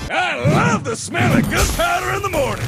I love the smell of gunpowder in the morning.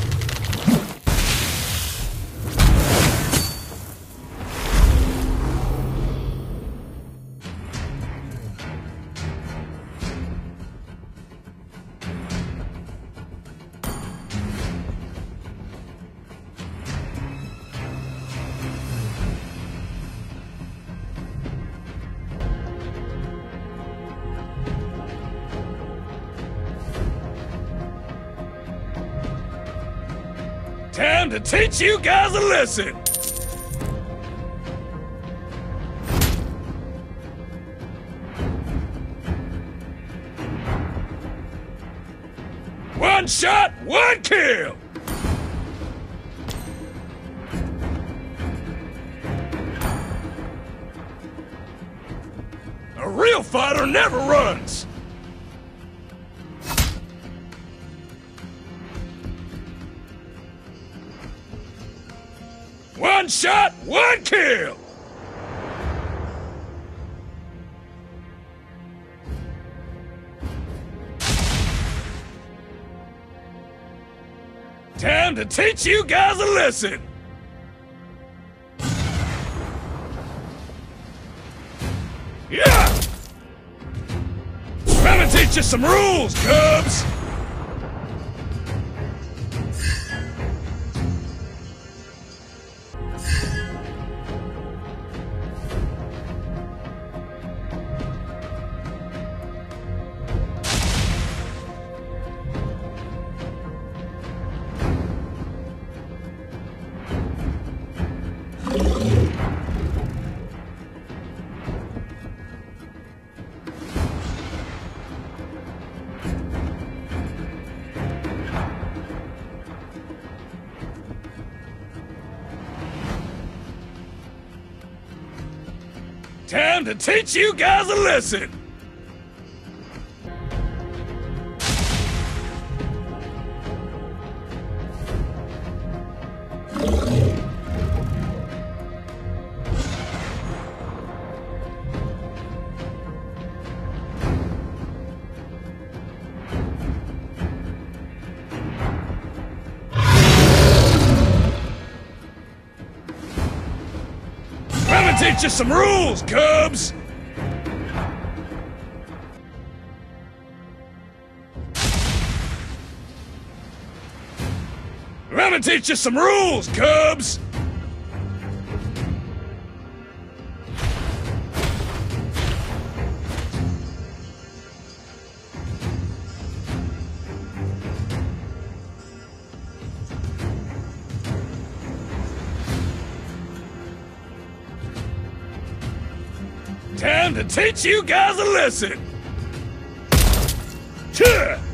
Time to teach you guys a lesson! One shot, one kill! A real fighter never runs! One shot, one kill! Time to teach you guys a lesson! Yeah! Let me teach you some rules, Cubs! Time to teach you guys a lesson! Let me teach you some rules, Cubs! Let me teach you some rules, Cubs! Time to teach you guys a lesson! Cheer!